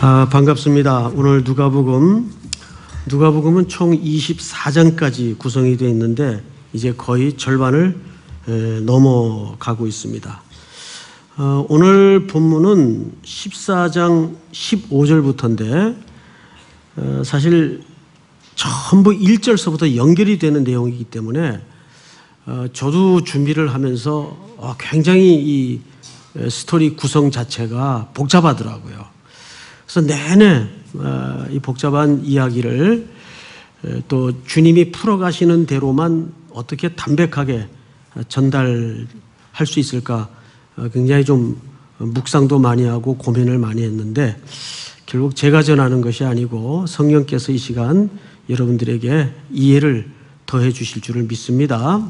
반갑습니다. 오늘 누가복음은 총 24장까지 구성이 되어 있는데 이제 거의 절반을 넘어가고 있습니다. 오늘 본문은 14장 15절부터인데 사실 전부 1절서부터 연결이 되는 내용이기 때문에 저도 준비를 하면서 굉장히 이 스토리 구성 자체가 복잡하더라고요. 그래서 내내 이 복잡한 이야기를 또 주님이 풀어가시는 대로만 어떻게 담백하게 전달할 수 있을까 굉장히 좀 묵상도 많이 하고 고민을 많이 했는데 결국 제가 전하는 것이 아니고 성령께서 이 시간 여러분들에게 이해를 더해 주실 줄을 믿습니다.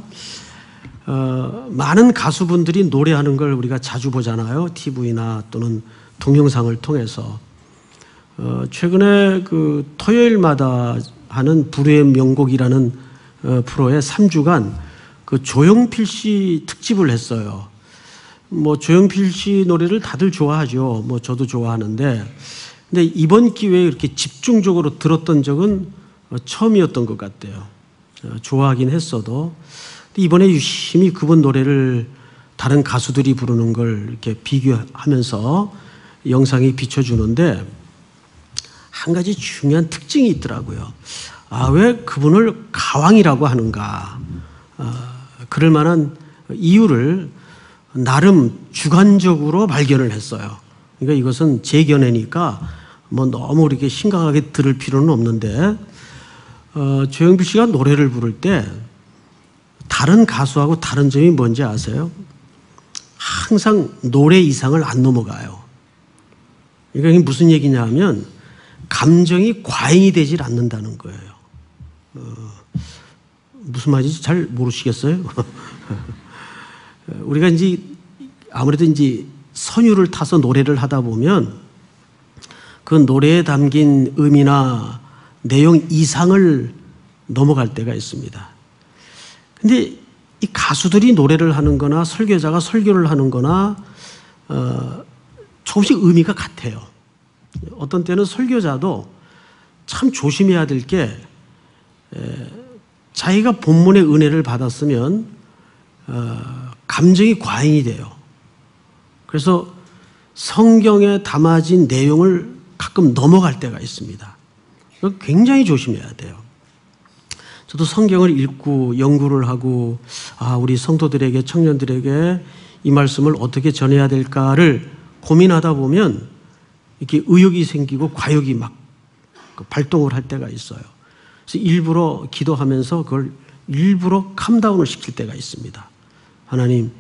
많은 가수분들이 노래하는 걸 우리가 자주 보잖아요. TV나 또는 동영상을 통해서. 최근에 그 토요일마다 하는 불후의 명곡이라는 프로에 3주간 그 조용필 씨 특집을 했어요. 뭐 조용필 씨 노래를 다들 좋아하죠. 뭐 저도 좋아하는데, 근데 이번 기회에 이렇게 집중적으로 들었던 적은 처음이었던 것 같아요. 좋아하긴 했어도. 이번에 유심히 그분 노래를 다른 가수들이 부르는 걸 이렇게 비교하면서 영상이 비춰주는데 한 가지 중요한 특징이 있더라고요. 왜 그분을 가왕이라고 하는가? 그럴 만한 이유를 나름 주관적으로 발견을 했어요. 그러니까 이것은 제 견해니까 뭐 너무 이렇게 심각하게 들을 필요는 없는데, 조영필 씨가 노래를 부를 때 다른 가수하고 다른 점이 뭔지 아세요? 항상 노래 이상을 안 넘어가요. 그러니까 이게 무슨 얘기냐 하면 감정이 과잉이 되질 않는다는 거예요. 무슨 말인지 잘 모르시겠어요? 우리가 이제 아무래도 이제 선율을 타서 노래를 하다 보면 그 노래에 담긴 의미나 내용 이상을 넘어갈 때가 있습니다. 근데 이 가수들이 노래를 하는 거나 설교자가 설교를 하는 거나 조금씩 의미가 같아요. 어떤 때는 설교자도 참 조심해야 될 게 자기가 본문의 은혜를 받았으면 감정이 과잉이 돼요. 그래서 성경에 담아진 내용을 가끔 넘어갈 때가 있습니다. 굉장히 조심해야 돼요. 저도 성경을 읽고 연구를 하고 우리 성도들에게 청년들에게 이 말씀을 어떻게 전해야 될까를 고민하다 보면 이렇게 의욕이 생기고 과욕이 막 발동을 할 때가 있어요. 그래서 일부러 기도하면서 그걸 일부러 캄다운을 시킬 때가 있습니다. 하나님,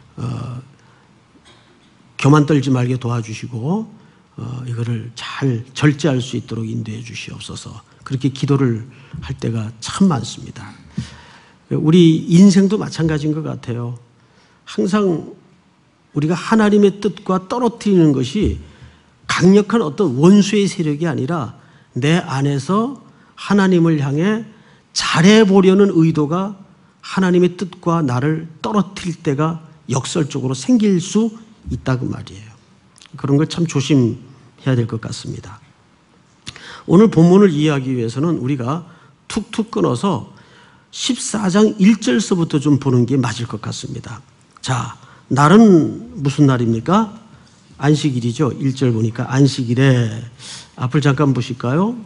교만 떨지 말게 도와주시고 이거를 잘 절제할 수 있도록 인도해 주시옵소서. 그렇게 기도를 할 때가 참 많습니다. 우리 인생도 마찬가지인 것 같아요. 항상 우리가 하나님의 뜻과 떨어뜨리는 것이 강력한 어떤 원수의 세력이 아니라 내 안에서 하나님을 향해 잘해보려는 의도가 하나님의 뜻과 나를 떨어뜨릴 때가 역설적으로 생길 수 있다고 말이에요. 그런 걸 참 조심해야 될 것 같습니다. 오늘 본문을 이해하기 위해서는 우리가 툭툭 끊어서 14장 1절서부터 좀 보는 게 맞을 것 같습니다. 자, 날은 무슨 날입니까? 안식일이죠. 1절 보니까 안식일에 앞을 잠깐 보실까요?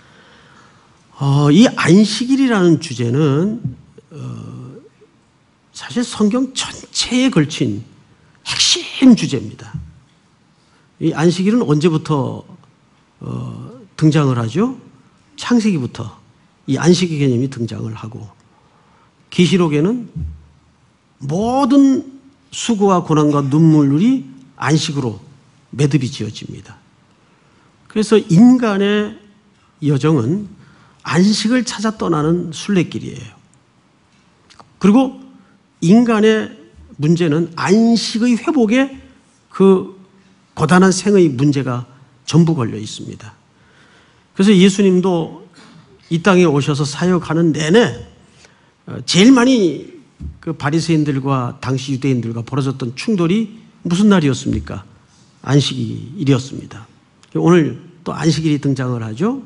이 안식일이라는 주제는 사실 성경 전체에 걸친 핵심 주제입니다. 이 안식일은 언제부터 등장을 하죠? 창세기부터 이 안식일 개념이 등장을 하고 계시록에는 모든 수고와 고난과 눈물이 안식으로 매듭이 지어집니다. 그래서 인간의 여정은 안식을 찾아 떠나는 순례길이에요. 그리고 인간의 문제는 안식의 회복에 그 고단한 생의 문제가 전부 걸려 있습니다. 그래서 예수님도 이 땅에 오셔서 사역하는 내내 제일 많이 그 바리새인들과 당시 유대인들과 벌어졌던 충돌이 무슨 날이었습니까? 안식일이었습니다. 오늘 또 안식일이 등장을 하죠.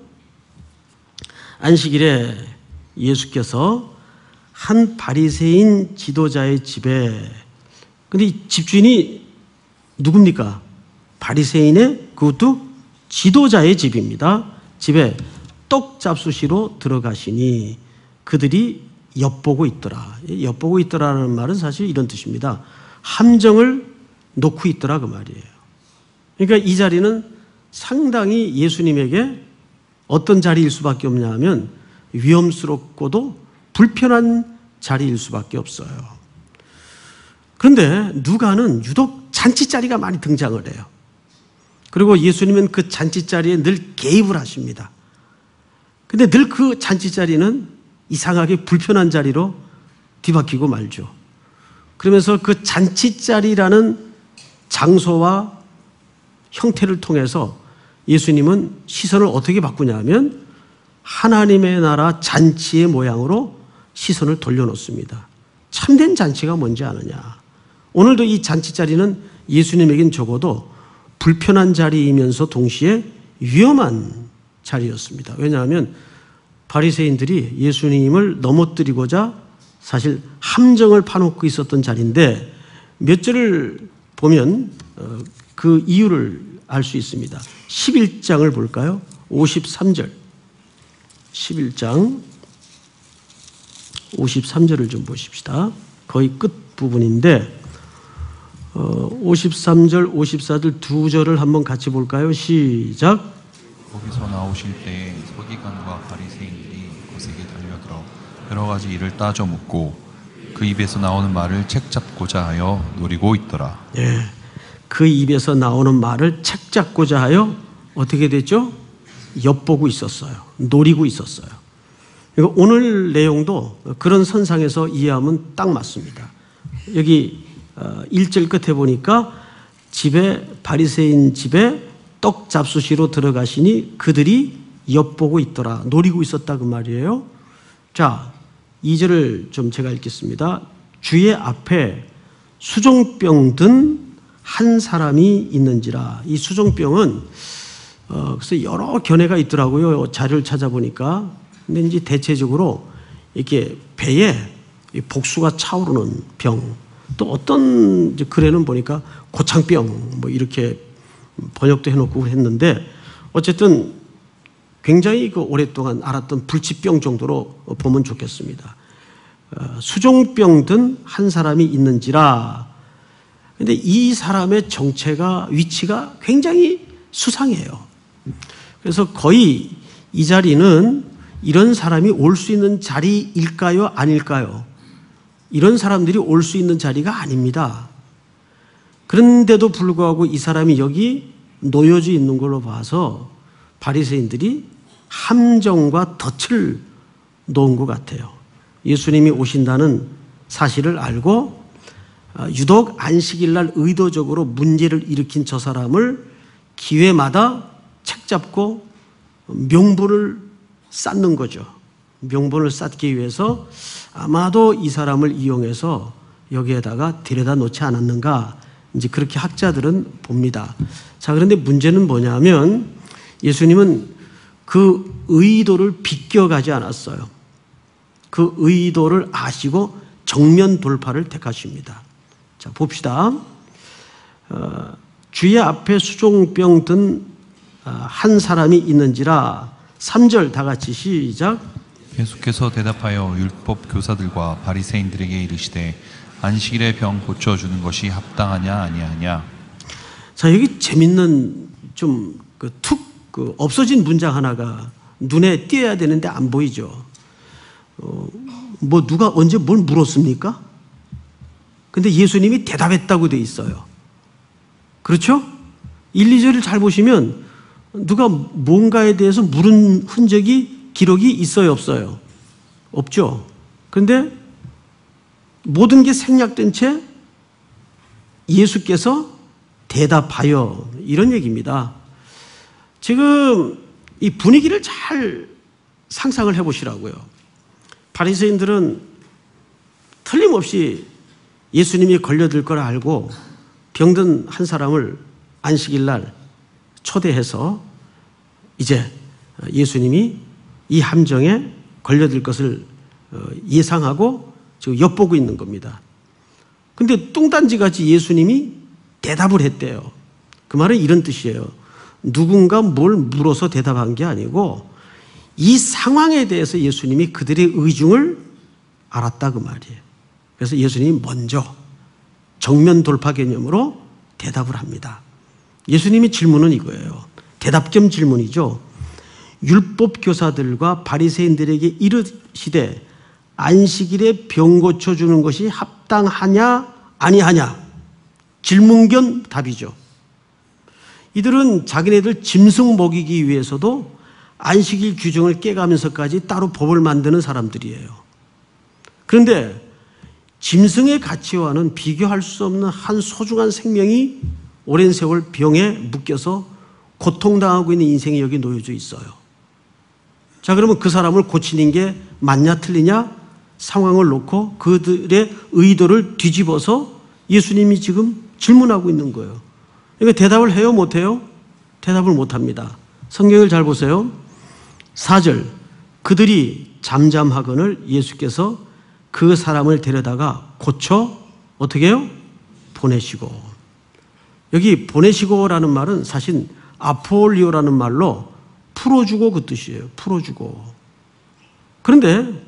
안식일에 예수께서 한 바리새인 지도자의 집에, 근데 이 집주인이 누굽니까? 바리새인의 그것도 지도자의 집입니다. 집에 떡 잡수시러 들어가시니 그들이 엿보고 있더라. 엿보고 있더라는 말은 사실 이런 뜻입니다. 함정을 놓고 있더라 그 말이에요. 그러니까 이 자리는 상당히 예수님에게 어떤 자리일 수밖에 없냐 하면 위험스럽고도 불편한 자리일 수밖에 없어요. 그런데 누가는 유독 잔치자리가 많이 등장을 해요. 그리고 예수님은 그 잔치자리에 늘 개입을 하십니다. 근데 늘 그 잔치자리는 이상하게 불편한 자리로 뒤바뀌고 말죠. 그러면서 그 잔치자리라는 장소와 형태를 통해서 예수님은 시선을 어떻게 바꾸냐 하면 하나님의 나라 잔치의 모양으로 시선을 돌려놓습니다. 참된 잔치가 뭔지 아느냐. 오늘도 이 잔치자리는 예수님에겐 적어도 불편한 자리이면서 동시에 위험한 자리였습니다. 왜냐하면 바리새인들이 예수님을 넘어뜨리고자 사실 함정을 파놓고 있었던 자리인데 몇 절을 보면 그 이유를 알 수 있습니다. 11장을 볼까요? 53절. 11장 53절을 좀 보십시다. 거의 끝 부분인데 53절, 54절 두 절을 한번 같이 볼까요? 시작. 거기서 나오실 때에 서기관과 바리새인들이 거세게 달려들어 여러 가지 일을 따져 묻고 그 입에서 나오는 말을 책잡고자 하여 노리고 있더라. 네, 그 입에서 나오는 말을 책잡고자 하여 어떻게 됐죠? 엿보고 있었어요. 노리고 있었어요. 오늘 내용도 그런 선상에서 이해하면 딱 맞습니다. 여기 1절 끝에 보니까 바리새인 집에 떡 잡수시러 들어가시니 그들이 엿보고 있더라. 노리고 있었다 그 말이에요. 자, 2절을 좀 제가 읽겠습니다. 주의 앞에 수종병 든 한 사람이 있는지라. 이 수종병은 그래서 여러 견해가 있더라고요. 자료를 찾아보니까. 근데 이제 대체적으로 이렇게 배에 복수가 차오르는 병, 또 어떤 글에는 보니까 고창병 뭐 이렇게 번역도 해놓고 했는데 어쨌든 굉장히 그 오랫동안 알았던 불치병 정도로 보면 좋겠습니다. 수종병 든 한 사람이 있는지라. 근데 이 사람의 정체가, 위치가 굉장히 수상해요. 그래서 거의 이 자리는 이런 사람이 올 수 있는 자리일까요? 아닐까요? 이런 사람들이 올 수 있는 자리가 아닙니다. 그런데도 불구하고 이 사람이 여기 놓여져 있는 걸로 봐서 바리새인들이 함정과 덫을 놓은 것 같아요. 예수님이 오신다는 사실을 알고 유독 안식일 날 의도적으로 문제를 일으킨 저 사람을 기회마다 책잡고 명분을 쌓는 거죠. 명분을 쌓기 위해서 아마도 이 사람을 이용해서 여기에다가 데려다 놓지 않았는가, 이제 그렇게 학자들은 봅니다. 자, 그런데 문제는 뭐냐면 예수님은 그 의도를 비껴가지 않았어요. 그 의도를 아시고 정면 돌파를 택하십니다. 자, 봅시다. 주의 앞에 수종병 든 한 사람이 있는지라. 3절 다 같이 시작. 계속해서 대답하여 율법 교사들과 바리새인들에게 이르시되 안식일에 병 고쳐주는 것이 합당하냐 아니하냐. 자, 여기 재밌는 좀 없어진 문장 하나가 눈에 띄어야 되는데 안 보이죠. 뭐 누가 언제 뭘 물었습니까? 근데 예수님이 대답했다고 돼 있어요. 그렇죠? 1, 2절을 잘 보시면 누가 뭔가에 대해서 물은 흔적이, 기록이 있어요, 없어요? 없죠. 그런데 모든 게 생략된 채 예수께서 대답하여, 이런 얘기입니다. 지금 이 분위기를 잘 상상을 해보시라고요. 바리새인들은 틀림없이 예수님이 걸려들 걸 알고 병든 한 사람을 안식일 날 초대해서 이제 예수님이 이 함정에 걸려들 것을 예상하고 지금 엿보고 있는 겁니다. 근데 뚱딴지같이 예수님이 대답을 했대요. 그 말은 이런 뜻이에요. 누군가 뭘 물어서 대답한 게 아니고 이 상황에 대해서 예수님이 그들의 의중을 알았다 그 말이에요. 그래서 예수님이 먼저 정면 돌파 개념으로 대답을 합니다. 예수님의 질문은 이거예요. 대답 겸 질문이죠. 율법 교사들과 바리새인들에게 이르시되 안식일에 병 고쳐주는 것이 합당하냐 아니하냐. 질문 겸 답이죠. 이들은 자기네들 짐승 먹이기 위해서도 안식일 규정을 깨가면서까지 따로 법을 만드는 사람들이에요. 그런데 짐승의 가치와는 비교할 수 없는 한 소중한 생명이 오랜 세월 병에 묶여서 고통당하고 있는 인생이 여기 놓여져 있어요. 자, 그러면 그 사람을 고치는 게 맞냐 틀리냐 상황을 놓고 그들의 의도를 뒤집어서 예수님이 지금 질문하고 있는 거예요. 그러니까 대답을 해요 못해요? 대답을 못합니다. 성경을 잘 보세요. 4절 그들이 잠잠하거늘 예수께서 그 사람을 데려다가 고쳐 어떻게 해요? 보내시고. 여기 보내시고라는 말은 사실 아폴리오라는 말로 풀어주고 그 뜻이에요. 풀어주고. 그런데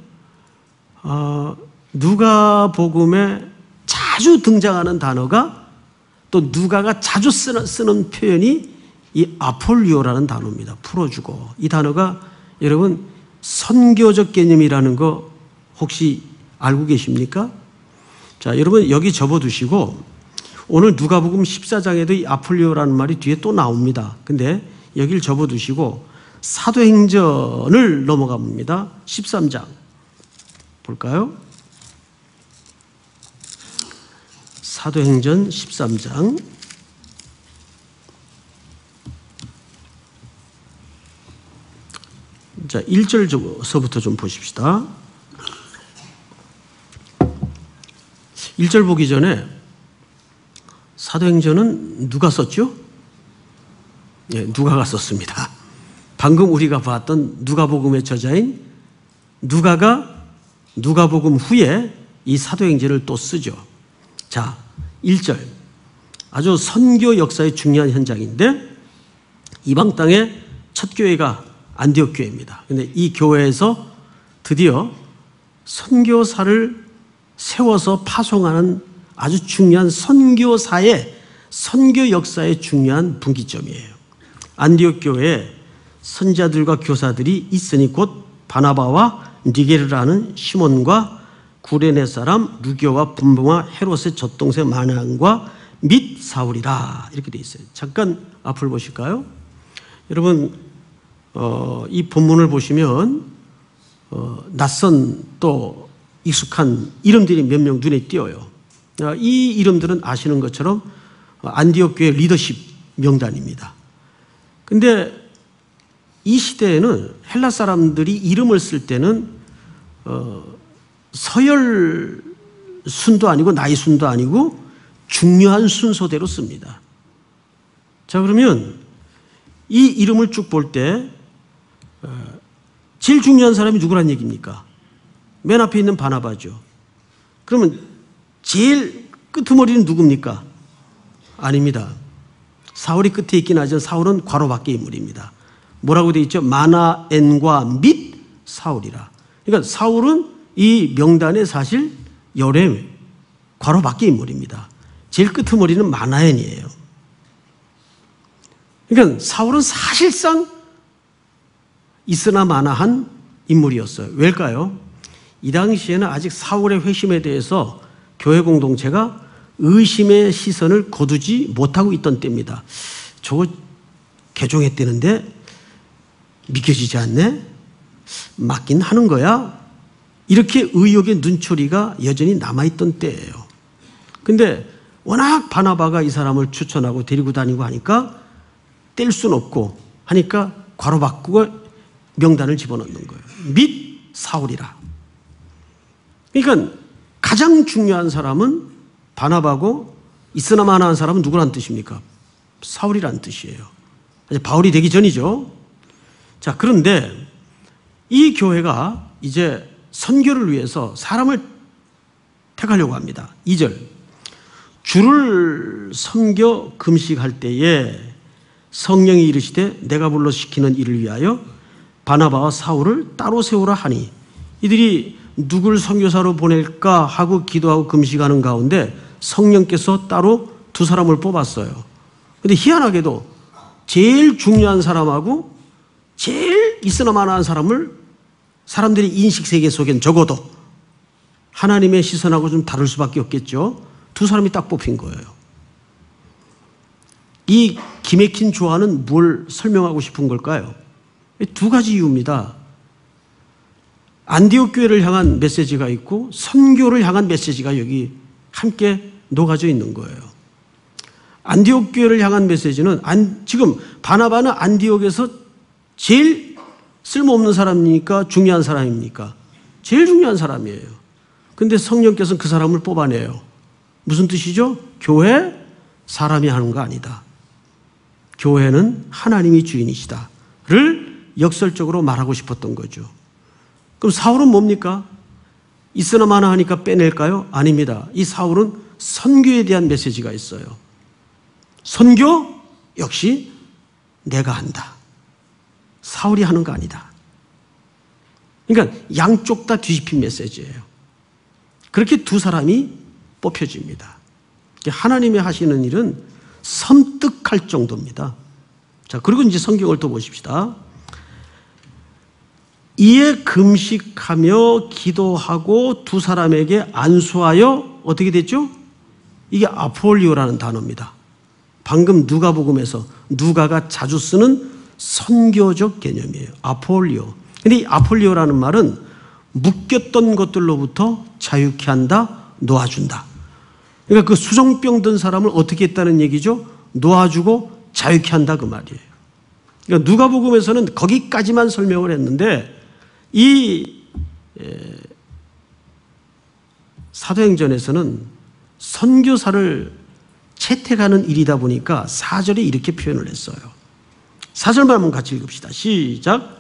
누가복음에 자주 등장하는 단어가 또 누가가 자주 쓰는 표현이 이 아폴리오라는 단어입니다. 풀어주고. 이 단어가 여러분 선교적 개념이라는 거 혹시 알고 계십니까? 자, 여러분 여기 접어두시고 오늘 누가복음 14장에도 이 아폴리오라는 말이 뒤에 또 나옵니다. 근데 여기를 접어두시고 사도행전을 넘어가 봅니다. 13장 볼까요? 사도행전 13장 자 1절서부터 좀 보십시다. 1절 보기 전에 사도행전은 누가 썼죠? 예, 누가가 썼습니다. 방금 우리가 봤던 누가복음의 저자인 누가가 누가복음 후에 이 사도행전을 또 쓰죠. 자, 1절. 아주 선교 역사의 중요한 현장인데 이방 땅의 첫 교회가 안디옥 교회입니다. 그런데 이 교회에서 드디어 선교사를 세워서 파송하는 아주 중요한 선교사의 선교 역사의 중요한 분기점이에요. 안디옥 교회에 선지자들과 교사들이 있으니 곧 바나바와 니게르라는 시몬과 구레네 사람 루교와 분봉와 헤롯의 젖동생 마난과 및 사울이라 이렇게 돼 있어요. 잠깐 앞을 보실까요? 여러분 이 본문을 보시면 낯선 또 익숙한 이름들이 몇 명 눈에 띄어요. 이 이름들은 아시는 것처럼 안디옥 교회 리더십 명단입니다. 근데 이 시대에는 헬라 사람들이 이름을 쓸 때는 서열 순도 아니고 나이 순도 아니고 중요한 순서대로 씁니다. 자, 그러면 이 이름을 쭉 볼 때 제일 중요한 사람이 누구란 얘기입니까? 맨 앞에 있는 바나바죠. 그러면 제일 끄트머리는 누굽니까? 아닙니다. 사울이 끝에 있긴 하지만 사울은 괄호 밖의 인물입니다. 뭐라고 되어 있죠? 마나엔과 및 사울이라. 그러니까 사울은 이 명단에 사실 열의 괄호 밖의 인물입니다. 제일 끄트머리는 마나엔이에요. 그러니까 사울은 사실상 있으나 마나한 인물이었어요. 왜일까요? 이 당시에는 아직 사울의 회심에 대해서 교회 공동체가 의심의 시선을 거두지 못하고 있던 때입니다. 저거 개종했다는데 믿겨지지 않네? 맞긴 하는 거야? 이렇게 의혹의 눈초리가 여전히 남아있던 때예요. 근데 워낙 바나바가 이 사람을 추천하고 데리고 다니고 하니까 뗄 수는 없고 하니까 괄호 바꾸고 명단을 집어넣는 거예요. 및 사울이라. 그러니까 가장 중요한 사람은 바나바고 있으나 마나한 사람은 누구란 뜻입니까? 사울이란 뜻이에요. 바울이 되기 전이죠. 자, 그런데 이 교회가 이제 선교를 위해서 사람을 택하려고 합니다. 2절. 주를 섬겨 금식할 때에 성령이 이르시되 내가 불러 시키는 일을 위하여 바나바와 사울을 따로 세우라 하니, 이들이 누굴 선교사로 보낼까 하고 기도하고 금식하는 가운데 성령께서 따로 두 사람을 뽑았어요. 근데 희한하게도 제일 중요한 사람하고 제일 있으나마나한 사람을 사람들이 인식 세계 속엔 적어도 하나님의 시선하고 좀 다를 수밖에 없겠죠. 두 사람이 딱 뽑힌 거예요. 이 기맥힌 조화는 뭘 설명하고 싶은 걸까요? 두 가지 이유입니다. 안디옥 교회를 향한 메시지가 있고 선교를 향한 메시지가 여기 함께 녹아져 있는 거예요. 안디옥 교회를 향한 메시지는 지금 바나바는 안디옥에서 제일 쓸모없는 사람입니까? 중요한 사람입니까? 제일 중요한 사람이에요. 근데 성령께서는 그 사람을 뽑아내요. 무슨 뜻이죠? 교회 사람이 하는 거 아니다. 교회는 하나님이 주인이시다를 역설적으로 말하고 싶었던 거죠. 그럼 사울은 뭡니까? 있으나마나 하니까 빼낼까요? 아닙니다. 이 사울은 선교에 대한 메시지가 있어요. 선교 역시 내가 한다. 사울이 하는 거 아니다. 그러니까 양쪽 다 뒤집힌 메시지예요. 그렇게 두 사람이 뽑혀집니다. 하나님이 하시는 일은 섬뜩할 정도입니다. 자, 그리고 이제 성경을 또 보십시다. 이에 금식하며 기도하고 두 사람에게 안수하여 어떻게 됐죠? 이게 아폴리오라는 단어입니다. 방금 누가복음에서 누가가 자주 쓰는 선교적 개념이에요. 아폴리오. 근데 이 아폴리오라는 말은 묶였던 것들로부터 자유케 한다, 놓아준다. 그러니까 그 수정병 든 사람을 어떻게 했다는 얘기죠? 놓아주고 자유케 한다, 그 말이에요. 그러니까 누가복음에서는 거기까지만 설명을 했는데 이 사도행전에서는 선교사를 채택하는 일이다 보니까 4절에 이렇게 표현을 했어요. 4절만 한번 같이 읽읍시다. 시작.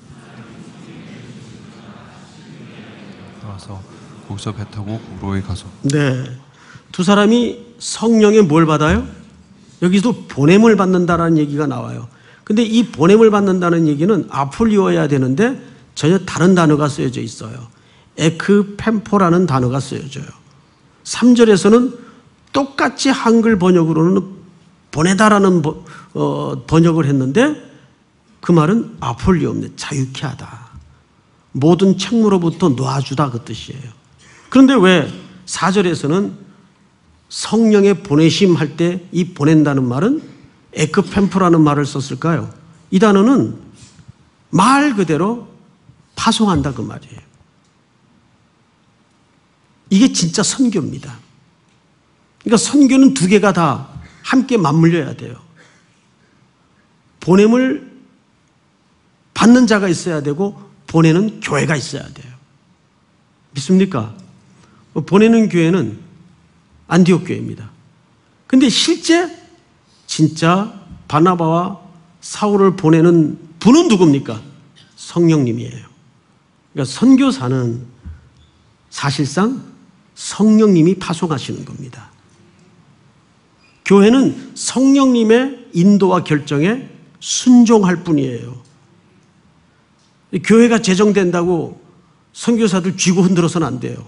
와서 거기서 배 타고 구로에 가서. 네, 두 사람이 성령의 뭘 받아요? 여기도 보냄을 받는다라는 얘기가 나와요. 근데 이 보냄을 받는다는 얘기는 아폴리오여야 되는데 전혀 다른 단어가 쓰여져 있어요. 에크펜포라는 단어가 쓰여져요. 3절에서는 똑같이 한글 번역으로는 보내다라는 번역을 했는데 그 말은 아폴리오입니다. 자유케 하다. 모든 책무로부터 놓아주다, 그 뜻이에요. 그런데 왜 4절에서는 성령의 보내심 할 때 이 보낸다는 말은 에크펜포라는 말을 썼을까요? 이 단어는 말 그대로 파송한다, 그 말이에요. 이게 진짜 선교입니다. 그러니까 선교는 두 개가 다 함께 맞물려야 돼요. 보냄을 받는 자가 있어야 되고 보내는 교회가 있어야 돼요. 믿습니까? 보내는 교회는 안디옥 교회입니다. 근데 실제 진짜 바나바와 사울을 보내는 분은 누굽니까? 성령님이에요. 그러니까 선교사는 사실상 성령님이 파송하시는 겁니다. 교회는 성령님의 인도와 결정에 순종할 뿐이에요. 교회가 제정된다고 선교사들 쥐고 흔들어서는 안 돼요.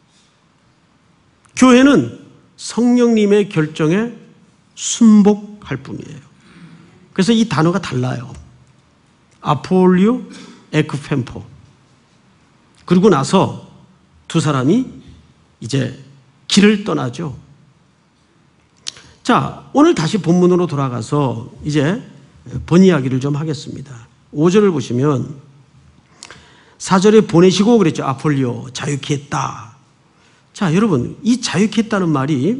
교회는 성령님의 결정에 순복할 뿐이에요. 그래서 이 단어가 달라요. 아폴리오, 에크펜포. 그리고 나서 두 사람이 이제 길을 떠나죠. 자, 오늘 다시 본문으로 돌아가서 이제 본 이야기를 좀 하겠습니다. 5절을 보시면 4절에 보내시고 그랬죠. 아폴리오, 자유케 했다. 자, 여러분, 이 자유케 했다는 말이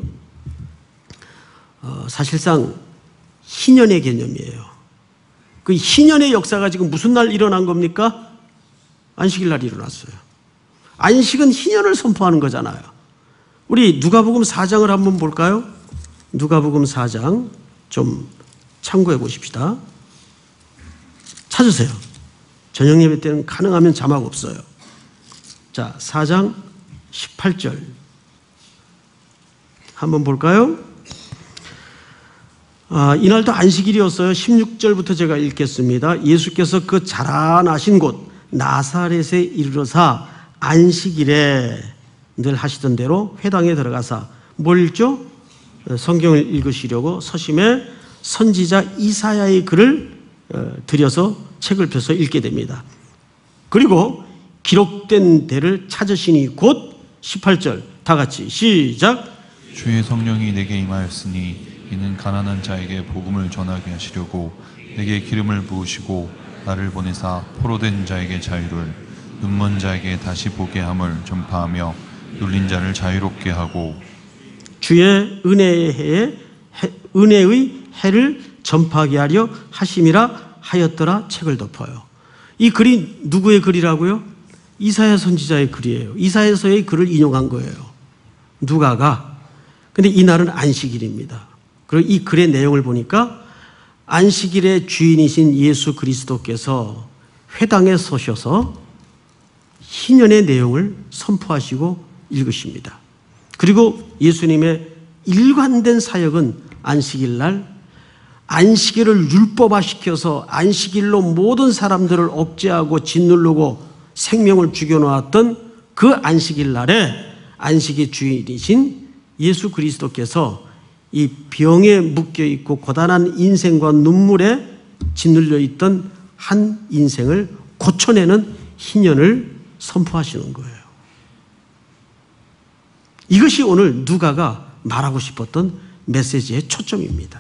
사실상 희년의 개념이에요. 그 희년의 역사가 지금 무슨 날 일어난 겁니까? 안식일 날 일어났어요. 안식은 희년을 선포하는 거잖아요. 우리 누가복음 4장을 한번 볼까요? 누가복음 4장 좀 참고해 보십시다. 찾으세요. 저녁 예배 때는 가능하면 자막 없어요. 자, 4장 18절 한번 볼까요? 이날도 안식일이었어요. 16절부터 제가 읽겠습니다. 예수께서 그 자라나신 곳 나사렛에 이르러사 안식일에 늘 하시던 대로 회당에 들어가사 뭘 읽죠? 성경을 읽으시려고 서심해 선지자 이사야의 글을 들여서 책을 펴서 읽게 됩니다. 그리고 기록된 데를 찾으시니 곧 18절 다 같이 시작. 주의 성령이 내게 임하였으니 이는 가난한 자에게 복음을 전하게 하시려고 내게 기름을 부으시고 나를 보내사 포로된 자에게 자유를 눈먼 자에게 다시 보게 함을 전파하며 눌린 자를 자유롭게 하고 주의 은혜의 해를 전파하게 하려 하심이라 하였더라. 책을 덮어요. 이 글이 누구의 글이라고요? 이사야 선지자의 글이에요. 이사야서의 글을 인용한 거예요. 누가가. 근데 이날은 안식일입니다. 그리고 이 글의 내용을 보니까 안식일의 주인이신 예수 그리스도께서 회당에 서셔서 희년의 내용을 선포하시고 읽으십니다. 그리고 예수님의 일관된 사역은 안식일날 안식일을 율법화시켜서 안식일로 모든 사람들을 억제하고 짓누르고 생명을 죽여놓았던 그 안식일날에 안식의 주인이신 예수 그리스도께서 이 병에 묶여있고 고단한 인생과 눈물에 짓눌려 있던 한 인생을 고쳐내는 희년을 선포하시는 거예요. 이것이 오늘 누가가 말하고 싶었던 메시지의 초점입니다.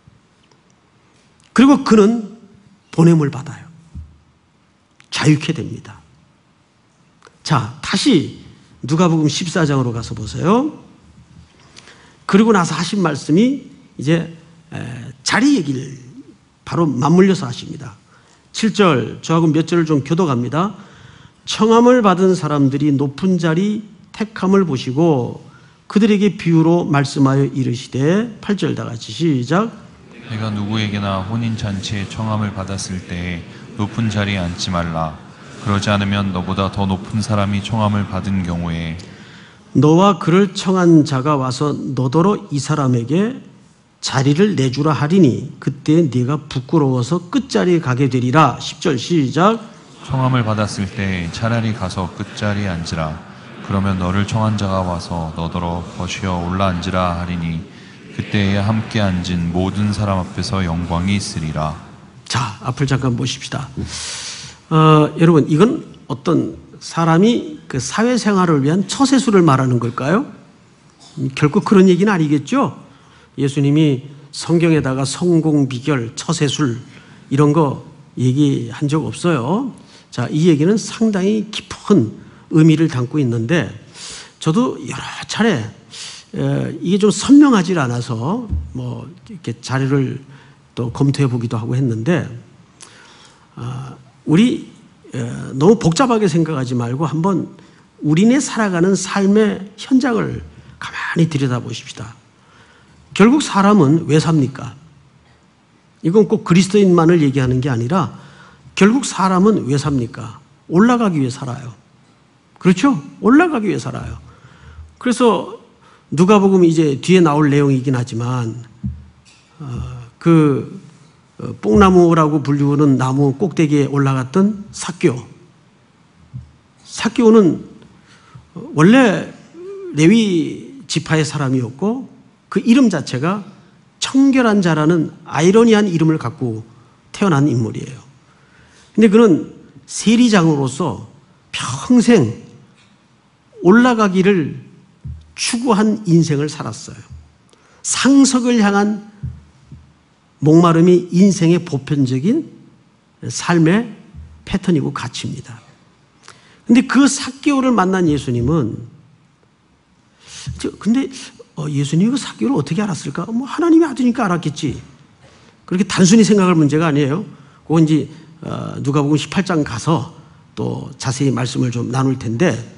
그리고 그는 보냄을 받아요. 자유케 됩니다. 자, 다시 누가복음 14장으로 가서 보세요. 그리고 나서 하신 말씀이 이제 자리 얘기를 바로 맞물려서 하십니다. 7절, 저하고 몇 절을 좀 교도갑니다. 청함을 받은 사람들이 높은 자리 택함을 보시고 그들에게 비유로 말씀하여 이르시되 8절 다 같이 시작. 내가 누구에게나 혼인잔치에 청함을 받았을 때 높은 자리에 앉지 말라. 그러지 않으면 너보다 더 높은 사람이 청함을 받은 경우에 너와 그를 청한 자가 와서 너더러 이 사람에게 자리를 내주라 하리니 그때 네가 부끄러워서 끝자리에 가게 되리라. 10절 시작. 청함을 받았을 때 차라리 가서 끝자리에 앉으라. 그러면 너를 청한 자가 와서 너더러 거시어 올라 앉으라 하리니 그때에 함께 앉은 모든 사람 앞에서 영광이 있으리라. 자, 앞을 잠깐 보십시다. 여러분, 이건 어떤 사람이 그 사회생활을 위한 처세술을 말하는 걸까요? 결코 그런 얘기는 아니겠죠? 예수님이 성경에다가 성공 비결, 처세술 이런 거 얘기한 적 없어요. 자, 이 얘기는 상당히 깊은 의미를 담고 있는데 저도 여러 차례 이게 좀 선명하지 않아서 뭐 이렇게 자료를 또 검토해 보기도 하고 했는데 우리 너무 복잡하게 생각하지 말고 한번 우리네 살아가는 삶의 현장을 가만히 들여다보십시다. 결국 사람은 왜 삽니까? 이건 꼭 그리스도인만을 얘기하는 게 아니라 결국 사람은 왜 삽니까? 올라가기 위해 살아요. 그렇죠? 올라가기 위해 살아요. 그래서 누가복음 이제 뒤에 나올 내용이긴 하지만 뽕나무라고 불리우는 나무 꼭대기에 올라갔던 삭개오는 원래 레위 지파의 사람이었고 그 이름 자체가 청결한 자라는 아이러니한 이름을 갖고 태어난 인물이에요. 근데 그는 세리장으로서 평생 올라가기를 추구한 인생을 살았어요. 상석을 향한 목마름이 인생의 보편적인 삶의 패턴이고 가치입니다. 근데 그 삭개오를 만난 예수님은 근데 예수님이 그 삭개오를 어떻게 알았을까? 뭐 하나님의 아들이니까 알았겠지. 그렇게 단순히 생각할 문제가 아니에요. 그건 이제 누가복음 18장 가서 또 자세히 말씀을 좀 나눌 텐데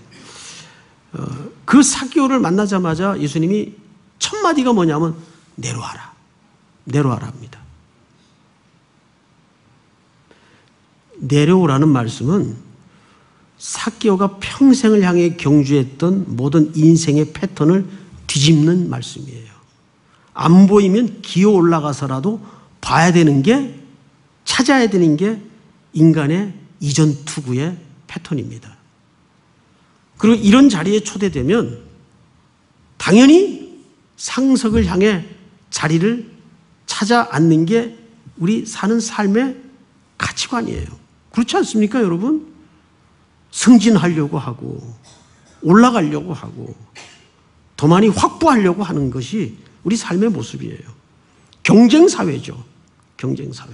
그 삭개오를 만나자마자 예수님이 첫 마디가 뭐냐면 내려와라 합니다. 내려오라는 말씀은 삭개오가 평생을 향해 경주했던 모든 인생의 패턴을 뒤집는 말씀이에요. 안 보이면 기어 올라가서라도 봐야 되는 게, 찾아야 되는 게 인간의 이전 투구의 패턴입니다. 그리고 이런 자리에 초대되면 당연히 상석을 향해 자리를 찾아 앉는 게 우리 사는 삶의 가치관이에요. 그렇지 않습니까, 여러분? 승진하려고 하고 올라가려고 하고 더 많이 확보하려고 하는 것이 우리 삶의 모습이에요. 경쟁사회죠. 경쟁사회.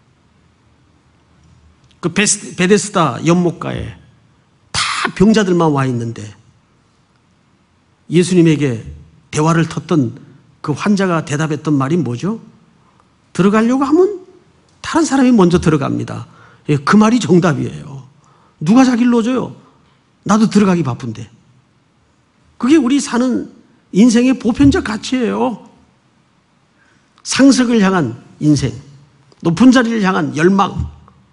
그 베데스다 연못가에 다 병자들만 와 있는데 예수님에게 대화를 텄던 그 환자가 대답했던 말이 뭐죠? 들어가려고 하면 다른 사람이 먼저 들어갑니다. 예, 그 말이 정답이에요. 누가 자기를 넣어줘요? 나도 들어가기 바쁜데. 그게 우리 사는 인생의 보편적 가치예요. 상석을 향한 인생, 높은 자리를 향한 열망.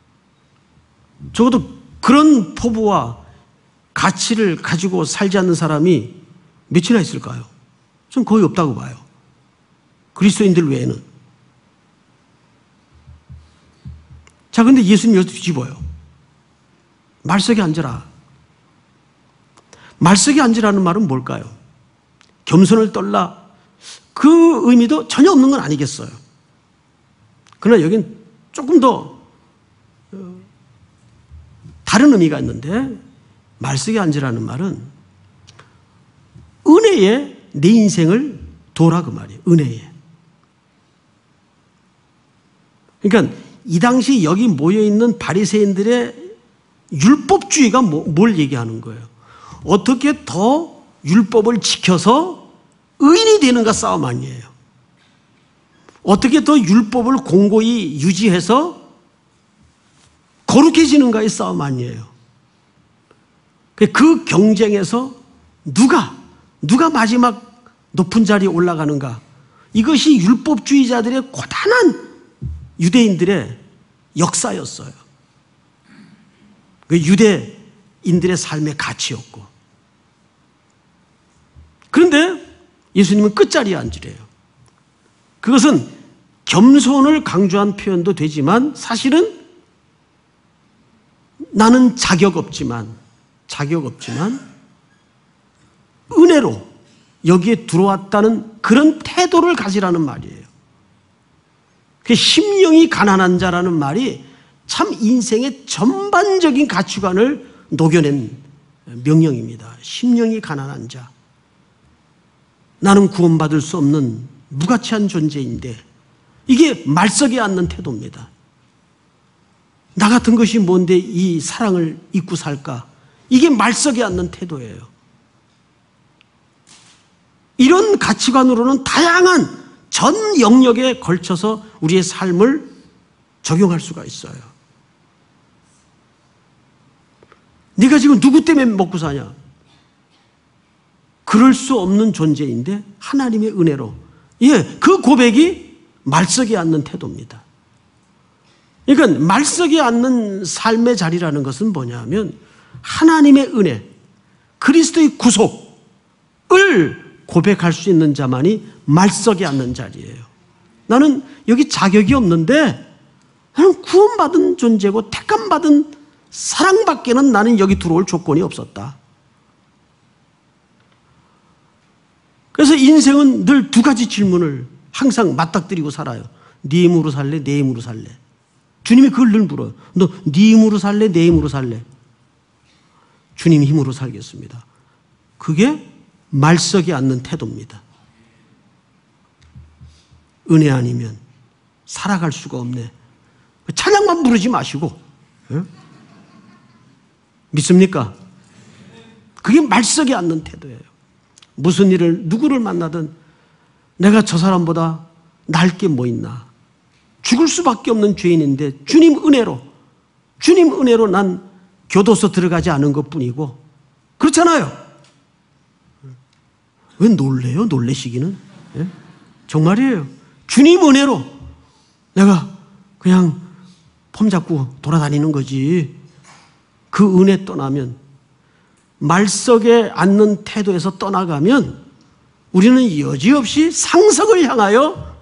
적어도 그런 포부와 가치를 가지고 살지 않는 사람이 몇이나 있을까요? 전 거의 없다고 봐요. 그리스도인들 외에는. 자, 근데 예수님 여기서 뒤집어요. 말석에 앉으라. 말석에 앉으라는 말은 뭘까요? 겸손을 떨라. 그 의미도 전혀 없는 건 아니겠어요. 그러나 여긴 조금 더 다른 의미가 있는데, 말석에 앉으라는 말은 은혜에 내 인생을 둬라 그 말이에요. 은혜에. 그러니까 이 당시 여기 모여있는 바리새인들의 율법주의가 뭘 얘기하는 거예요? 어떻게 더 율법을 지켜서 의인이 되는가 싸움 아니에요. 어떻게 더 율법을 공고히 유지해서 거룩해지는가의 싸움 아니에요. 그 경쟁에서 누가 마지막 높은 자리에 올라가는가, 이것이 율법주의자들의 고단한 유대인들의 역사였어요. 그 유대인들의 삶의 가치였고. 그런데 예수님은 끝자리에 앉으래요. 그것은 겸손을 강조한 표현도 되지만 사실은 나는 자격 없지만 은혜로 여기에 들어왔다는 그런 태도를 가지라는 말이에요. 그 심령이 가난한 자라는 말이 참 인생의 전반적인 가치관을 녹여낸 명령입니다. 심령이 가난한 자. 나는 구원받을 수 없는 무가치한 존재인데, 이게 말석에 앉는 태도입니다. 나 같은 것이 뭔데 이 사랑을 잊고 살까? 이게 말석에 앉는 태도예요. 이런 가치관으로는 다양한 전 영역에 걸쳐서 우리의 삶을 적용할 수가 있어요. 네가 지금 누구 때문에 먹고 사냐? 그럴 수 없는 존재인데 하나님의 은혜로. 예, 그 고백이 말석에 앉는 태도입니다. 그러니까 말석에 앉는 삶의 자리라는 것은 뭐냐면 하나님의 은혜, 그리스도의 구속을 고백할 수 있는 자만이 말석에 앉는 자리예요. 나는 여기 자격이 없는데 나는 구원받은 존재고 택함받은 사랑밖에는 나는 여기 들어올 조건이 없었다. 그래서 인생은 늘 두 가지 질문을 항상 맞닥뜨리고 살아요. 네 힘으로 살래? 내 힘으로 살래? 주님이 그걸 늘 물어요. 너 네 힘으로 살래? 내 힘으로 살래? 주님 힘으로 살겠습니다. 그게 말석에 앉는 태도입니다. 은혜 아니면 살아갈 수가 없네. 찬양만 부르지 마시고. 예? 믿습니까? 그게 말석에 앉는 태도예요. 무슨 일을 누구를 만나든 내가 저 사람보다 나을 게 뭐 있나. 죽을 수밖에 없는 죄인인데 주님 은혜로 난 교도소 들어가지 않은 것뿐이고. 그렇잖아요. 왜 놀래요? 놀래시기는. 예? 정말이에요. 주님 은혜로 내가 그냥 폼 잡고 돌아다니는 거지. 그 은혜 떠나면, 말석에 앉는 태도에서 떠나가면 우리는 여지없이 상석을 향하여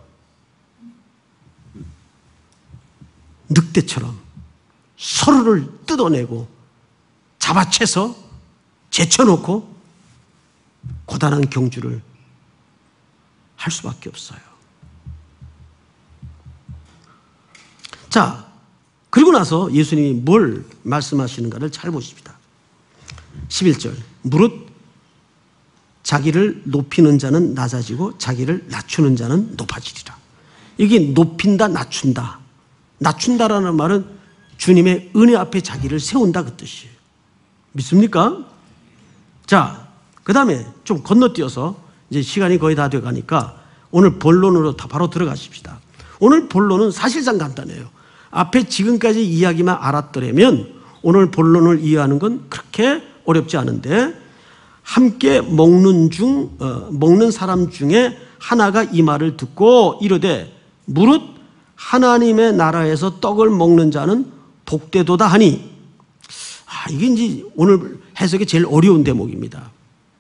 늑대처럼 서로를 뜯어내고 잡아채서 제쳐놓고 고단한 경주를 할 수밖에 없어요. 자, 그리고 나서 예수님이 뭘 말씀하시는가를 잘 보십니다. 11절, 무릇 자기를 높이는 자는 낮아지고 자기를 낮추는 자는 높아지리라. 이게 높인다, 낮춘다. 낮춘다라는 말은 주님의 은혜 앞에 자기를 세운다 그 뜻이에요. 믿습니까? 자, 그 다음에 좀 건너뛰어서 이제 시간이 거의 다 돼가니까 오늘 본론으로 다 바로 들어가십시다. 오늘 본론은 사실상 간단해요. 앞에 지금까지 이야기만 알았더라면 오늘 본론을 이해하는 건 그렇게 어렵지 않은데, 함께 먹는 사람 중에 하나가 이 말을 듣고 이르되 무릇 하나님의 나라에서 떡을 먹는 자는 복되도다 하니, 이게 이제 오늘 해석이 제일 어려운 대목입니다.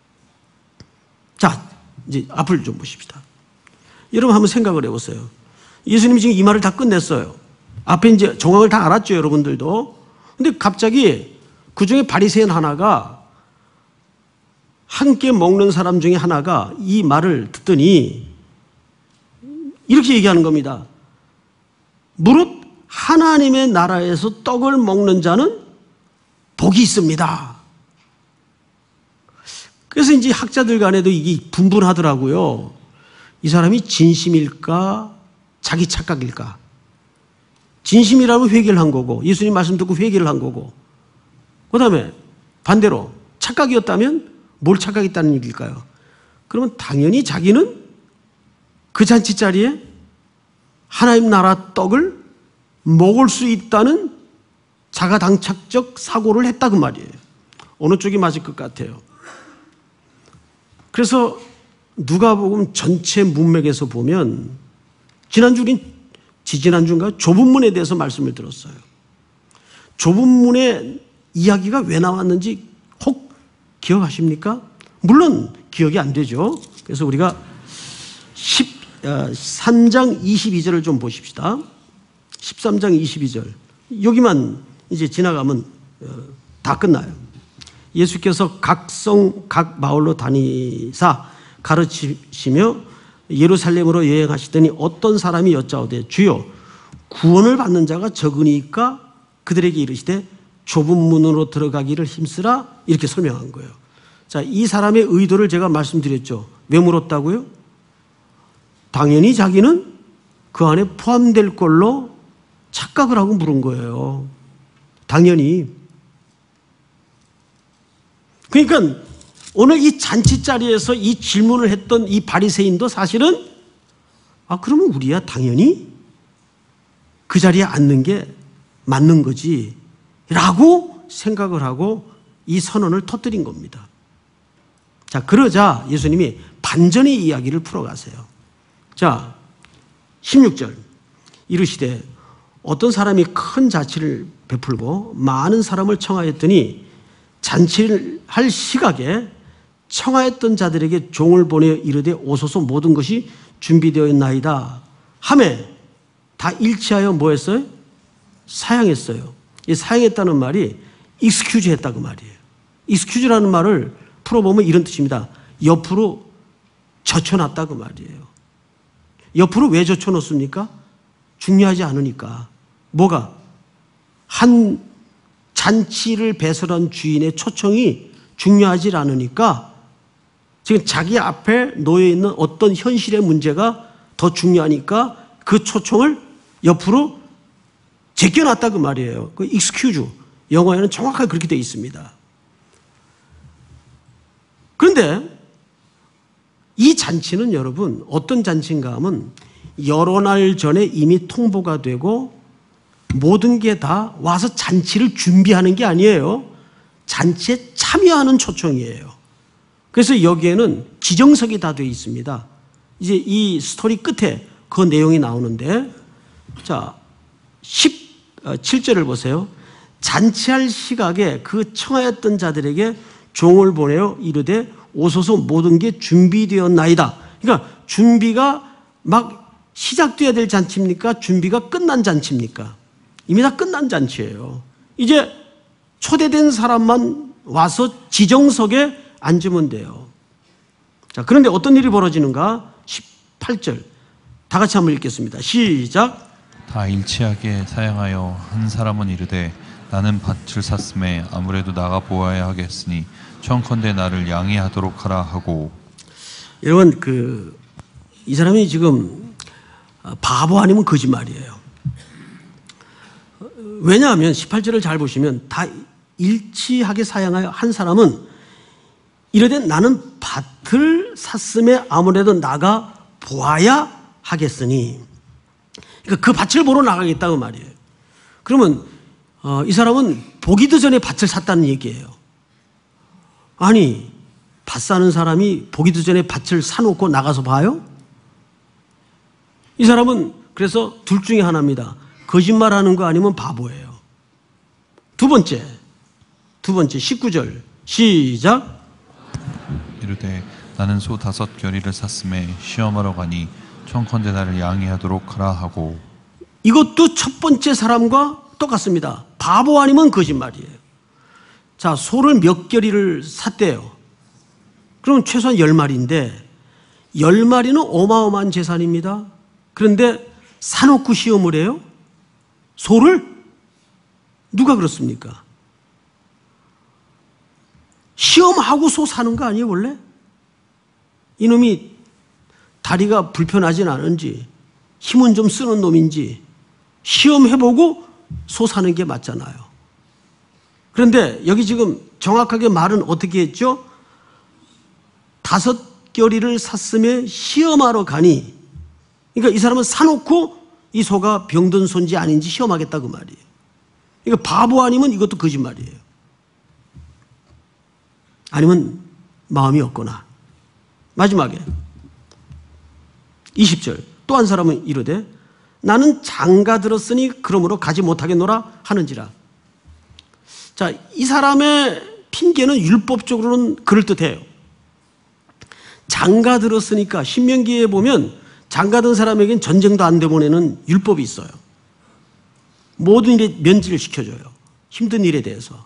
자, 이제 앞을 좀 보십시다. 여러분 한번 생각을 해보세요. 예수님이 지금 이 말을 다 끝냈어요. 앞에 이제 정황을 다 알았죠, 여러분들도. 근데 갑자기 그 중에 바리새인 하나가, 함께 먹는 사람 중에 하나가 이 말을 듣더니 이렇게 얘기하는 겁니다. 무릇 하나님의 나라에서 떡을 먹는 자는 복이 있습니다. 그래서 이제 학자들 간에도 이게 분분하더라고요. 이 사람이 진심일까, 자기 착각일까? 진심이라면 회개를 한 거고, 예수님 말씀 듣고 회개를 한 거고, 그 다음에 반대로 착각이었다면 뭘 착각했다는 얘기일까요? 그러면 당연히 자기는 그 잔치 자리에 하나님 나라 떡을 먹을 수 있다는 자가당착적 사고를 했다 그 말이에요. 어느 쪽이 맞을 것 같아요? 그래서 누가복음 전체 문맥에서 보면 지지난주인가 좁은 문에 대해서 말씀을 들었어요. 좁은 문의 이야기가 왜 나왔는지 혹 기억하십니까? 물론 기억이 안 되죠. 그래서 우리가 13장 22절을 좀 보십시다. 13장 22절. 여기만 이제 지나가면 다 끝나요. 예수께서 각 성, 각 마을로 다니사 가르치시며 예루살렘으로 여행하시더니 어떤 사람이 여짜오되 주여 구원을 받는 자가 적으니까 그들에게 이르시되 좁은 문으로 들어가기를 힘쓰라, 이렇게 설명한 거예요. 자, 이 사람의 의도를 제가 말씀드렸죠. 왜 물었다고요? 당연히 자기는 그 안에 포함될 걸로 착각을 하고 물은 거예요. 당연히. 그러니까 오늘 이 잔치 자리에서 이 질문을 했던 이 바리새인도 사실은 그러면 우리야 당연히 그 자리에 앉는 게 맞는 거지 라고 생각을 하고 이 선언을 터뜨린 겁니다. 자, 그러자 예수님이 반전의 이야기를 풀어가세요. 자, 16절. 이르시되 어떤 사람이 큰 잔치를 베풀고 많은 사람을 청하였더니 잔치를 할 시각에 청하였던 자들에게 종을 보내어 이르되 오소서 모든 것이 준비되어 있나이다 하매 다 일치하여 뭐 했어요? 사양했어요. 이 사양했다는 말이 excuse 했다 그 말이에요. excuse라는 말을 풀어보면 이런 뜻입니다. 옆으로 젖혀놨다 그 말이에요. 옆으로 왜 젖혀놓습니까? 중요하지 않으니까. 뭐가? 한 잔치를 배설한 주인의 초청이 중요하지 않으니까 지금 자기 앞에 놓여있는 어떤 현실의 문제가 더 중요하니까 그 초청을 옆으로 제껴놨다 그 말이에요. 그 excuse, 영어에는 정확하게 그렇게 되어 있습니다. 그런데 이 잔치는 여러분 어떤 잔치인가 하면 여러 날 전에 이미 통보가 되고 모든 게 다 와서 잔치를 준비하는 게 아니에요. 잔치에 참여하는 초청이에요. 그래서 여기에는 지정석이 다 되어 있습니다. 이제 이 스토리 끝에 그 내용이 나오는데, 자, 7절을 보세요. 잔치할 시각에 그 청하였던 자들에게 종을 보내어 이르되 오소서 모든 게 준비되었나이다. 그러니까 준비가 막 시작돼야 될 잔치입니까? 준비가 끝난 잔치입니까? 이미 다 끝난 잔치예요. 이제 초대된 사람만 와서 지정석에 앉으면 돼요. 자, 그런데 어떤 일이 벌어지는가? 18절. 다 같이 한번 읽겠습니다. 시작. 다 일치하게 사양하여 한 사람은 이르되 나는 밭을 샀음에 아무래도 나가 보아야 하겠으니 청컨대 나를 양해하도록 하라 하고. 여러분 이 사람이 지금 바보 아니면 거짓말이에요. 왜냐하면 18절을 잘 보시면 다 일치하게 사양하여 한 사람은 이르되 나는 밭을 샀음에 아무래도 나가 보아야 하겠으니, 그러니까 그 밭을 보러 나가겠다고 말이에요. 그러면 이 사람은 보기도 전에 밭을 샀다는 얘기예요. 아니, 밭 사는 사람이 보기도 전에 밭을 사놓고 나가서 봐요? 이 사람은 그래서 둘 중에 하나입니다. 거짓말하는 거 아니면 바보예요. 두 번째 19절 시작. 이르되 나는 소 5겨리를 샀음에 시험하러 가니 청컨대 나를 양해하도록 하라 하고. 이것도 첫 번째 사람과 똑같습니다. 바보 아니면 거짓말이에요. 자, 소를 몇 겨리를 샀대요. 그럼 최소한 10마리인데 10마리는 어마어마한 재산입니다. 그런데 사놓고 시험을 해요? 소를? 누가 그렇습니까? 시험하고 소 사는 거 아니에요, 원래? 이놈이 다리가 불편하진 않은지, 힘은 좀 쓰는 놈인지 시험해보고 소 사는 게 맞잖아요. 그런데 여기 지금 정확하게 말은 어떻게 했죠? 5겨리를 샀으면 시험하러 가니, 그러니까 이 사람은 사놓고 이 소가 병든 소인지 아닌지 시험하겠다 그 말이에요. 그러니까 바보 아니면 이것도 거짓말이에요. 아니면 마음이 없거나. 마지막에 20절 또 한 사람은 이르되 나는 장가 들었으니 그러므로 가지 못하겠노라 하는지라. 자, 이 사람의 핑계는 율법적으로는 그럴듯해요. 장가 들었으니까 신명기에 보면 장가든 사람에겐 전쟁도 안 되보내는 율법이 있어요. 모든 일에 면제를 시켜줘요. 힘든 일에 대해서.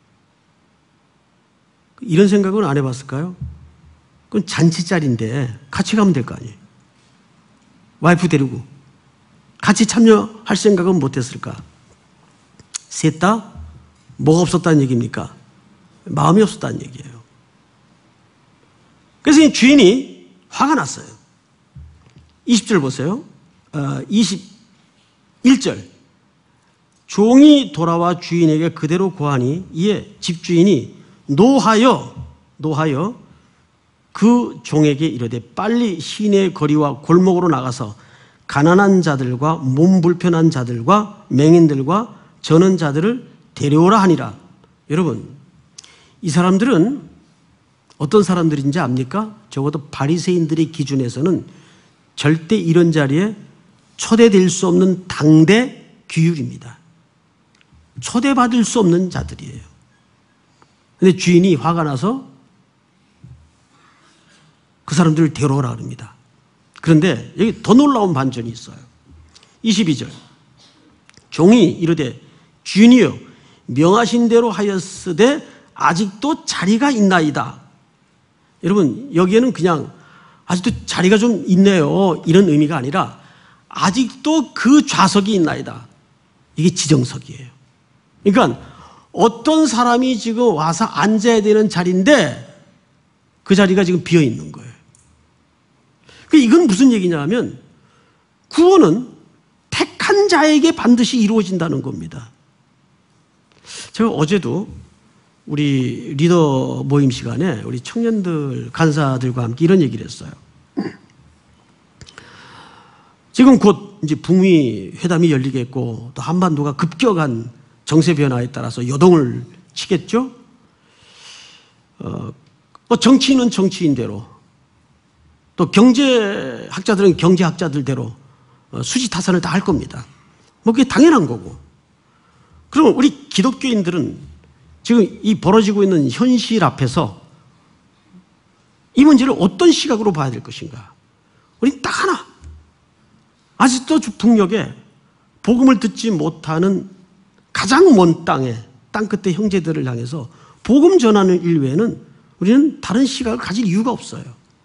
이런 생각은 안 해봤을까요? 그건 잔치자리인데 같이 가면 될 거 아니에요. 와이프 데리고 같이 참여할 생각은 못했을까? 셋 다 뭐가 없었다는 얘기입니까? 마음이 없었다는 얘기예요. 그래서 이 주인이 화가 났어요. 20절 보세요. 21절 종이 돌아와 주인에게 그대로 고하니 이에 집주인이 노하여 그 종에게 이르되 빨리 시내 거리와 골목으로 나가서 가난한 자들과 몸 불편한 자들과 맹인들과 저는 자들을 데려오라 하니라. 여러분, 이 사람들은 어떤 사람들인지 압니까? 적어도 바리새인들의 기준에서는 절대 이런 자리에 초대될 수 없는 당대 규율입니다. 초대받을 수 없는 자들이에요. 그런데 주인이 화가 나서 그 사람들을 데려오라 합니다. 그런데 여기 더 놀라운 반전이 있어요. 22절 종이 이르되 주인이여 명하신 대로 하였으되 아직도 자리가 있나이다. 여러분, 여기에는 그냥 아직도 자리가 좀 있네요 이런 의미가 아니라 아직도 그 좌석이 있나이다. 이게 지정석이에요. 그러니까 어떤 사람이 지금 와서 앉아야 되는 자리인데 그 자리가 지금 비어 있는 거예요. 이건 무슨 얘기냐 하면 구원은 택한 자에게 반드시 이루어진다는 겁니다. 제가 어제도 우리 리더 모임 시간에 우리 청년들 간사들과 함께 이런 얘기를 했어요. 지금 곧 이제 북미 회담이 열리겠고 또 한반도가 급격한 정세 변화에 따라서 여동을 치겠죠. 정치인은 정치인대로 또 경제학자들은 경제학자들대로 수지타산을 다 할 겁니다. 그게 당연한 거고. 그러면 우리 기독교인들은 지금 이 벌어지고 있는 현실 앞에서 이 문제를 어떤 시각으로 봐야 될 것인가? 우린 딱 하나. 아직도 북녘에 복음을 듣지 못하는 가장 먼 땅 끝에 형제들을 향해서 복음 전하는 일 외에는 우리는 다른 시각을 가질 이유가 없어요.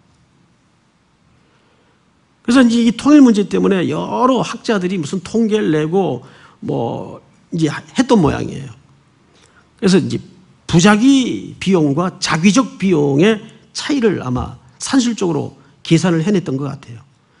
그래서 이제 이 통일 문제 때문에 여러 학자들이 무슨 통계를 내고 이제 했던 모양이에요. 그래서 이제 부자기 비용과 자기적 비용의 차이를 아마 산술적으로 계산을 해냈던 것 같아요.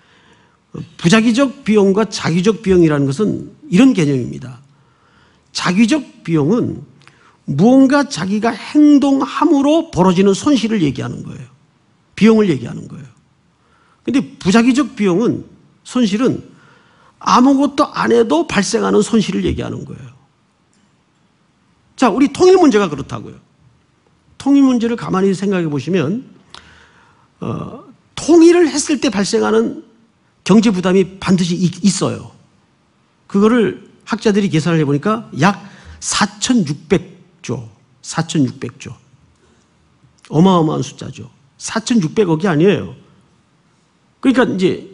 부자기적 비용과 자기적 비용이라는 것은 이런 개념입니다. 자기적 비용은 무언가 자기가 행동함으로 벌어지는 손실을 얘기하는 거예요. 비용을 얘기하는 거예요. 근데 부자기적 비용은 손실은 아무것도 안 해도 발생하는 손실을 얘기하는 거예요. 자, 우리 통일 문제가 그렇다고요. 통일 문제를 가만히 생각해 보시면 통일을 했을 때 발생하는 경제 부담이 반드시 있어요. 그거를 학자들이 계산을 해보니까 약 4,600조. 어마어마한 숫자죠. 4,600억이 아니에요. 그러니까 이제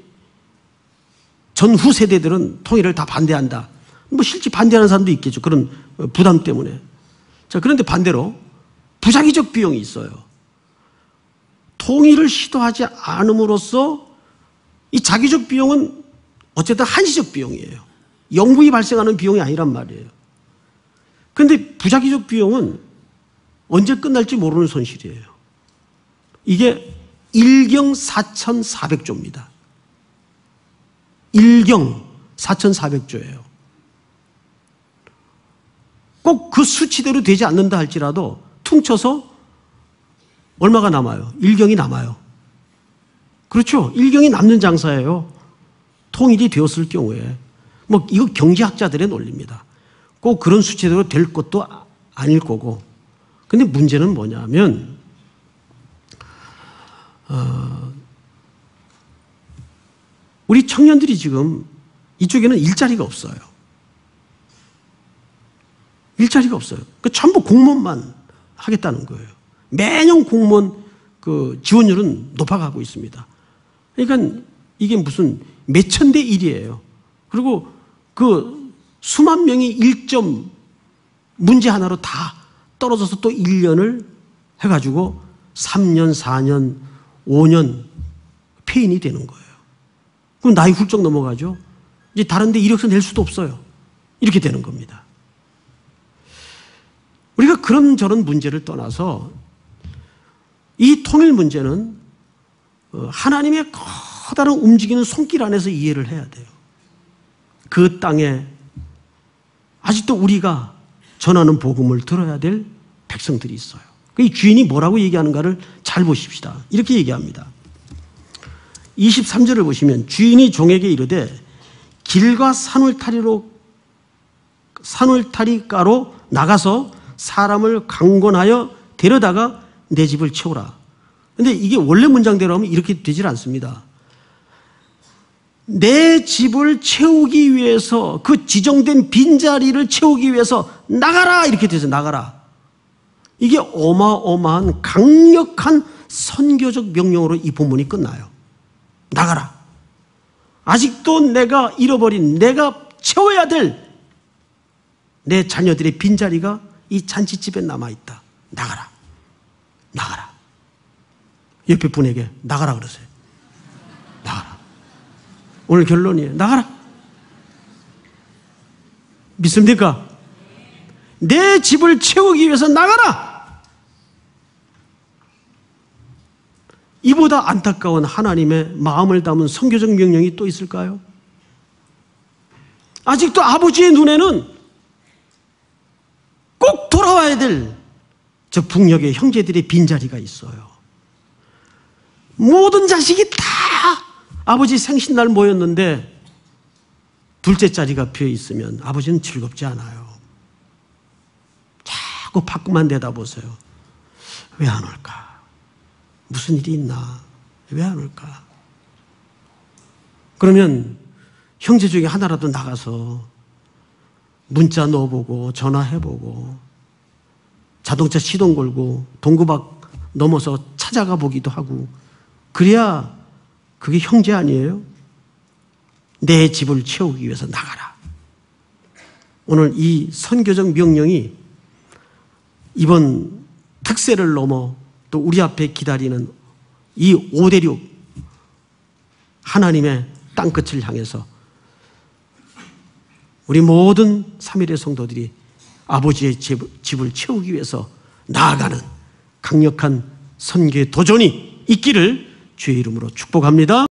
전후 세대들은 통일을 다 반대한다. 실제 반대하는 사람도 있겠죠. 그런 부담 때문에. 자, 그런데 반대로 부자기적 비용이 있어요. 통일을 시도하지 않음으로써 이 자기적 비용은 어쨌든 한시적 비용이에요. 영구히 발생하는 비용이 아니란 말이에요. 그런데 부자기적 비용은 언제 끝날지 모르는 손실이에요. 이게 일경 4,400조입니다. 일경 4,400조예요. 꼭 그 수치대로 되지 않는다 할지라도 퉁쳐서 얼마가 남아요? 일경이 남아요. 그렇죠? 일경이 남는 장사예요. 통일이 되었을 경우에. 이거 경제학자들의 논리입니다. 꼭 그런 수치대로 될 것도 아닐 거고. 근데 문제는 뭐냐면, 우리 청년들이 지금 이쪽에는 일자리가 없어요. 일자리가 없어요. 전부 공무원만 하겠다는 거예요. 매년 공무원 지원율은 높아가고 있습니다. 그러니까 이게 무슨 몇천 대 1이에요. 그리고 수만 명이 일점 문제 하나로 다 떨어져서 또 1년을 해가지고 3년, 4년, 5년 폐인이 되는 거예요. 그럼 나이 훌쩍 넘어가죠. 이제 다른 데 이력서 낼 수도 없어요. 이렇게 되는 겁니다. 우리가 그런저런 문제를 떠나서 이 통일 문제는 하나님의 커다란 움직이는 손길 안에서 이해를 해야 돼요. 그 땅에 아직도 우리가 전하는 복음을 들어야 될 백성들이 있어요. 이 주인이 뭐라고 얘기하는가를 잘 보십시다. 이렇게 얘기합니다. 23절을 보시면 주인이 종에게 이르되 길과 산울타리가로 나가서 사람을 강권하여 데려다가 내 집을 채우라. 근데 이게 원래 문장대로 하면 이렇게 되질 않습니다. 내 집을 채우기 위해서 그 지정된 빈자리를 채우기 위해서 나가라 이렇게 돼서 나가라. 이게 어마어마한 강력한 선교적 명령으로 이 본문이 끝나요. 나가라. 아직도 내가 잃어버린 내가 채워야 될 내 자녀들의 빈자리가 이 잔치집에 남아있다. 나가라. 나가라. 옆에 분에게 나가라 그러세요. 나가라. 오늘 결론이에요. 나가라. 믿습니까? 내 집을 채우기 위해서 나가라. 이보다 안타까운 하나님의 마음을 담은 선교적 명령이 또 있을까요? 아직도 아버지의 눈에는 꼭 돌아와야 될 저 북녘의 형제들의 빈자리가 있어요. 모든 자식이 다 아버지 생신날 모였는데 둘째 자리가 비어 있으면 아버지는 즐겁지 않아요. 자꾸 밖만 내다보세요. 왜 안 올까? 무슨 일이 있나? 왜 안 올까? 그러면 형제 중에 하나라도 나가서 문자 넣어보고 전화해보고 자동차 시동 걸고 동구박 넘어서 찾아가 보기도 하고, 그래야 그게 형제 아니에요? 내 집을 채우기 위해서 나가라. 오늘 이 선교적 명령이 이번 특세를 넘어 또 우리 앞에 기다리는 이 5대륙 하나님의 땅끝을 향해서 우리 모든 3일의 성도들이 아버지의 집을 채우기 위해서 나아가는 강력한 선교의 도전이 있기를 주의 이름으로 축복합니다.